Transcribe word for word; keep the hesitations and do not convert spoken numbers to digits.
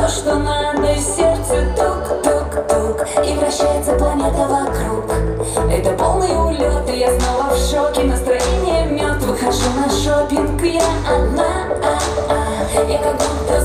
что надо, сердце тук-тук-тук, и вращается планета вокруг. Это полный улет, и я снова в шоке. Настроение мед, выхожу на шопинг, я одна, а -а. Я как будто